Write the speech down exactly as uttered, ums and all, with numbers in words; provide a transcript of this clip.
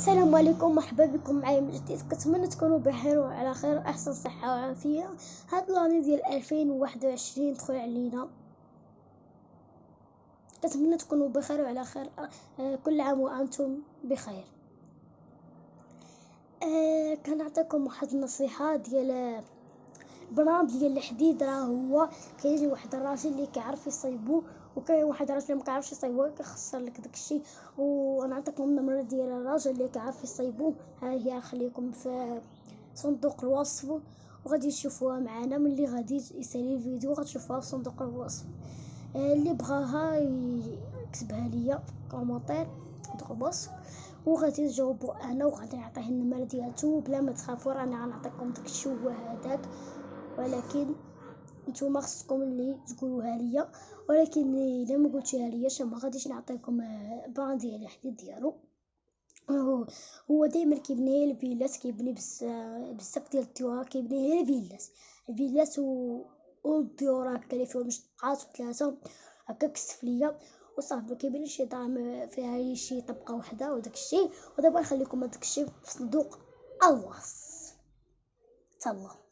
السلام عليكم، مرحبا بكم معايا من جديد. كنتمنى تكونوا بخير وعلى خير، احسن صحه وعافيه. هاد لاني ديال ألفين وواحد وعشرين دخل علينا، كنتمنى تكونوا بخير وعلى خير. آه، كل عام وانتم بخير. آه كنعطيكم واحد النصيحه ديال برنامج ديال الحديد. راه هو كيجي واحد الراجل اللي كيعرف يصايبو، وكاين واحد الراجل اللي ما كيعرفش يصايبو كيخسر لك داكشي. ونعطيكم النمره ديال الراجل اللي كيعرف يصايبو، ها هي نخليكم في صندوق الوصف وغادي تشوفوها معنا. ملي غادي يسالي الفيديو غتشوفوها في صندوق الوصف. آه اللي بغاها يكتبها ليا في كومونتير صندوق الوصف، وغادي تجاوبوا انا وغادي نعطيه النمره ديالته. بلا ما تخافوا راني غنعطيكم داكشي هو هذاك، ولكن نتوما خصكم اللي تقولوها ليا. ولكن الا ما قلتيها لياش ما غاديش نعطيكم البلان ديال الحديد ديالو. هو هو دائما كيبني الفيلات، كيبني بزاف ديال الديورات، كيبني غير الفيلات الفيلات و والديور هكا اللي فيهم جوج طبقات وثلاثه هكاك السفليه وصافي. ما كيبانش شي دار فيها شي طبقه وحده وداك الشيء. ودابا نخليكم هذاك الشيء في صندوق الوصف. تهلا.